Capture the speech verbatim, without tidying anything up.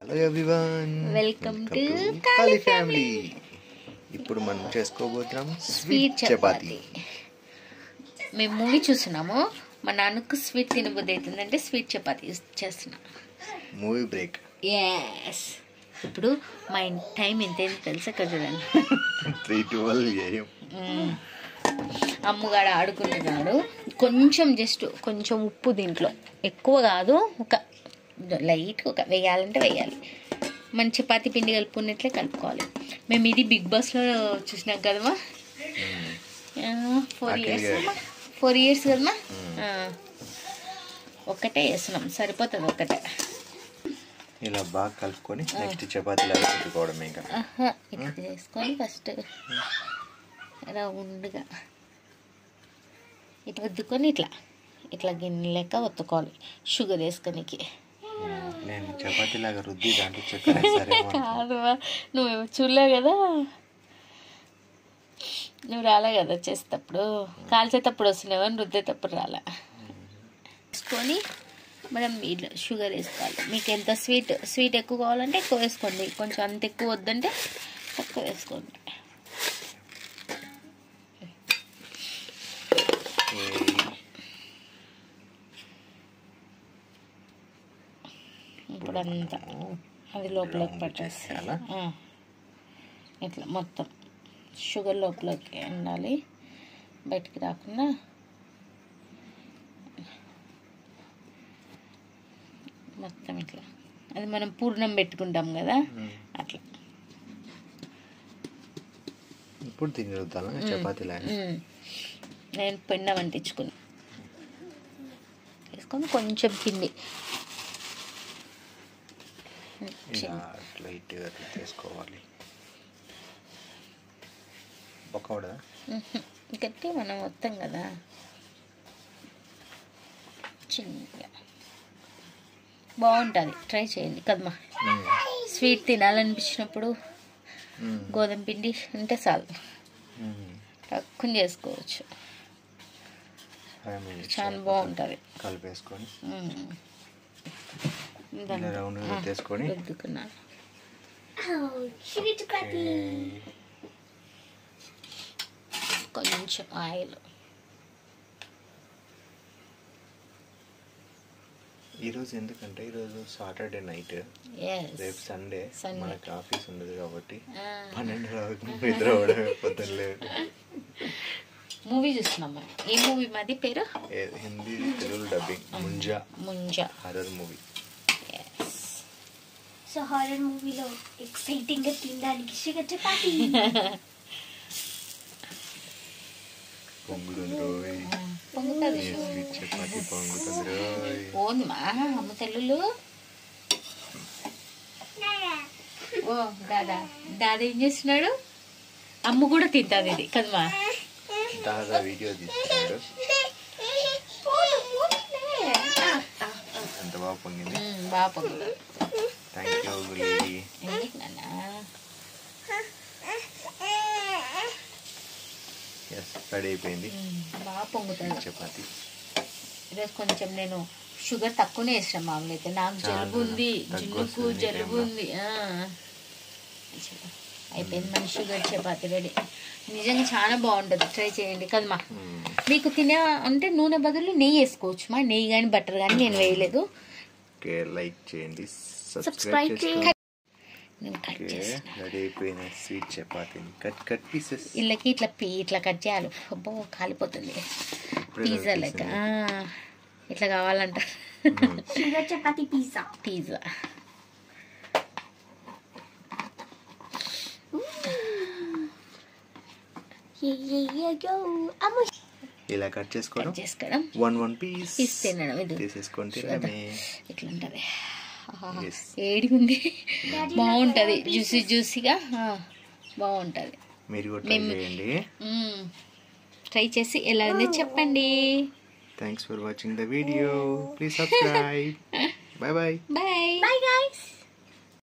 Hello everyone, welcome to Kali family. ఇప్పుడు మనం చేసుకోబోతున్నాం స్వీట్ చపాతీ. మేము మూవీ చూస్తున్నాము. మా నాన్నకు స్వీట్ తినబుద్ధి అవుతుందంటే స్వీట్ చపాతీ చేస్తున్నా. Movie break. ఎస్. ఇప్పుడు మా టైం ఎంత తెలుసా కదా చూడండి. త్రీ ట్వెల్వ్ అమ్మగాడు ఆడుకుంటున్నాడు. కొంచెం జస్ట్ కొంచెం ఉప్పు దీంట్లో, ఎక్కువ కాదు, ఒక లైట్ ఒక వేయాలంటే వేయాలి. మన చపాతీ పిండి కలుపుకున్నట్లే కలుపుకోవాలి. మేము ఇది బిగ్ బాస్లో చూసినాం కదమ్మా. ఫోర్ ఇయర్స్ ఫోర్ ఇయర్స్ కదమ్మా. ఒక్కటే వేస్తున్నాం, సరిపోతుంది ఒక్కటే. ఇలా బాగా కలుపుకొని నెక్స్ట్ చపాతీలా పెట్టుకోవడం. ఇంకా ఇట్లా చేసుకొని ఫస్ట్ రౌండ్గా ఇట్లా వద్దుకొని ఇట్లా ఇట్లా గిన్నె లెక్క ఒత్తుకోవాలి షుగర్ వేసుకొనికి. నేను చపాతీ లాగా రుద్ది దాంట్లో చక్కెర కాదు, నువ్వు చూడలేవు కదా, నువ్వు రాలే కదా చేసేటప్పుడు. కాల్చేటప్పుడు వస్తున్నావు అని రుద్దేటప్పుడు రాలే. వేసుకొని మనం ఇట్లా షుగర్ వేసుకోవాలి. మీకు ఎంత స్వీట్ స్వీట్ ఎక్కువ కావాలంటే ఎక్కువ వేసుకోండి, కొంచెం అంత ఎక్కువ వద్దంటే తక్కువ వేసుకోండి. ఇప్పుడు అంతా అది లోపలికి పట్టేస్తాను. ఇట్లా మొత్తం షుగర్ లోపలికి ఉండాలి, బయటికి రాకుండా. మొత్తం ఇట్లా అది మనం పూర్ణం పెట్టుకుంటాం కదా అట్లా. ఇప్పుడు తిరుగుతాను చపాతీలా. నేను పెండ వంటించుకుని తీసుకొని కొంచెం పిండి లైట్గా తీసుకోవాలి. పక్కవడా గట్టి మనం మొత్తం కదా చిన్నగా బాగుంటుంది. ట్రై చేయండి కదమ్మా. స్వీట్ తినాలనిపించినప్పుడు గోధుమ పిండి ఉంటే చాలు, తక్కువ చేసుకోవచ్చు. చాలా బాగుంటుంది. కలిపేసుకొని తీసుకొని రుద్దుకున్నాను. కొంచెం ఆయిల్. ఈరోజు ఎందుకంటే ఈరోజు సాటర్డే నైట్, రేపు సండే, మనకి ఆఫీస్ ఉండదు కాబట్టి పన్నెండు వరకు నిద్ర పొద్దున్న లేదు. మూవీ చూస్తున్నాం. ఏ మూవీ మాది పేరు? Hindi Telugu dubbing Munjya. Munjya horror movie. So horror మూవీలో ఎక్సైటింగ్ గా తినడానికి షుగర్ చపాతీ పొంగుతుంది రోయ్. పొంగుతుంది స్వీట్ చపాతీ పొంగుతుంది రోయ్. పోందిమా అమ్మ తెల్లులు. ఓ దాదా దాదా ఏం చేస్తున్నాడు? అమ్మ కూడా తింటుంది ఇది కదమ్మా. దాదా వీడియో తీస్తున్నాడు. ఎంత బాగా పొంగింది. బాగా పొంగుతుంది. Thank you గులి. రెడీ అయిపోయింది. బాగా పొంగుతుంది చపాతీ. ఈరోజు కొంచెం నేను షుగర్ తక్కువనే వేసాను. మామూలు అయితే నాకు జలుబు ఉంది, జున్నుకు జలుబు ఉంది. అయిపోయింది మన షుగర్ చపాతీ రెడీ. నిజంగా చాలా బాగుంటుంది, ట్రై చేయండి కదమ్మా. మీకు తినే అంటే నూనె బదులు నెయ్యి వేసుకోవచ్చు మా. నెయ్యి కానీ బటర్ కానీ నేను వేయలేదు. లైక్ చేయండి, సబ్స్క్రైబ్ చేయండి. రెడీ అయిపోయిన స్వీట్ చపాతీని కట్ కట్ పీసెస్ ఇళ్ళకి ఇట్లా పీ ఇట్లా కట్ చేయాలి. అబ్బో కాలిపోతుంది. పిజ్జా లెక్క ఇట్లా కావాలంట. Sugar chapati pizza. పిజ్జా ఇలా కట్ చేసుకోవడం చేసుకోవడం వన్ వన్ పీస్ పీస్ తినడం. ఇది తీసేసుకొని ఇట్లా ఉంటుంది. ఏడిగా ఉంది, బాగుంటుంది, జ్యూసీ జ్యూసీగా బాగుంటుంది. మీరు కూడా ట్రై చేయండి. ట్రై చేసి ఎలా ఉంది చెప్పండి. Thanks for watching the video. Please subscribe. Bye bye. Bye bye guys.